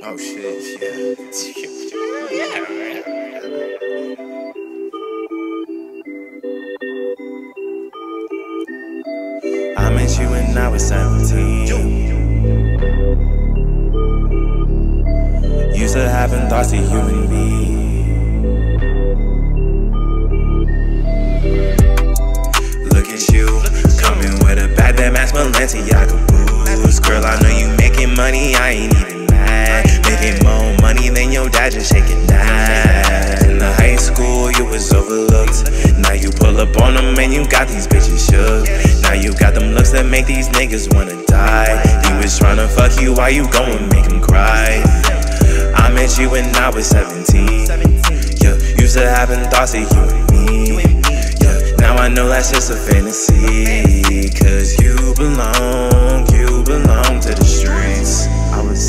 Oh shit, yeah. I met you when I was 17. Used to having thoughts of you and me. Look at you, coming with a bag that match Balenciaga boots. Girl, I know you making money, I ain't even mad. Making more money than your dad, just shaking that. In the high school, you was overlooked. Now you pull up on them and you got these bitches shook. Now you got them looks that make these niggas wanna die. He was tryna fuck you, why you going make him cry? I met you when I was 17. Yeah, used to having thoughts of you and me. Yeah, now I know that's just a fantasy. Cause you belong to the streets. I was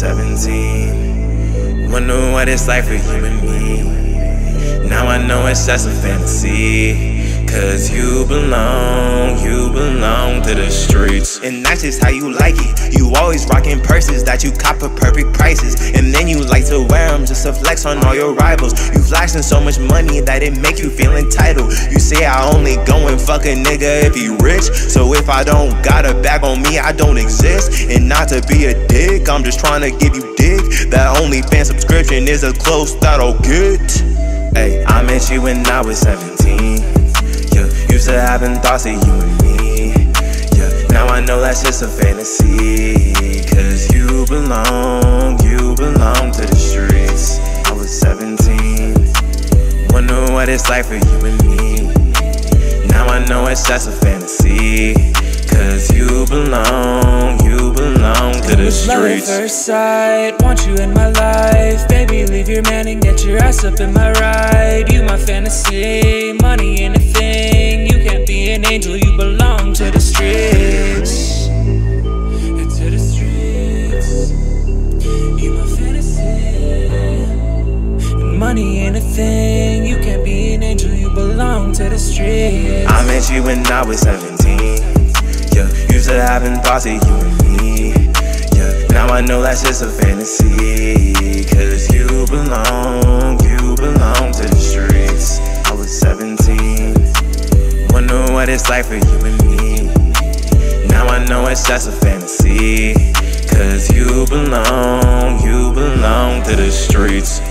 17, wonder what it's like for you and me. Now I know it's just a fantasy. Cause you belong to the streets. And that's just how you like it. You always rocking purses that you cop at perfect prices. And then you like to wear them just to flex on all your rivals. You flashing so much money that it make you feel entitled. You say I only go and fuck a nigga if he rich. So if I don't got a bag on me, I don't exist. And not to be a dick, I'm just trying to give you dick. That OnlyFans subscription is as close that I'll get. Hey, I met you when I was 17. Used to having thoughts of you and me. Yeah, now I know that's just a fantasy. Cause you belong to the streets. I was 17, wonder what it's like for you and me. Now I know it's just a fantasy. Cause you belong to the streets. Love at first sight, want you in my life. Baby, leave your man and get your ass up in my ride. You my fantasy, money ain't a thing. You can't be an angel, you belong to the streets. To the streets. You my fantasy. And money ain't a thing. You can't be an angel, you belong to the streets. I met you when I was 17. Yeah, used to having thoughts of you and me. Yeah, now I know that's just a fantasy. Cause you belong to the streets. I was 17, wonder what it's like for you and me. Now I know it's just a fantasy. Cause you belong to the streets.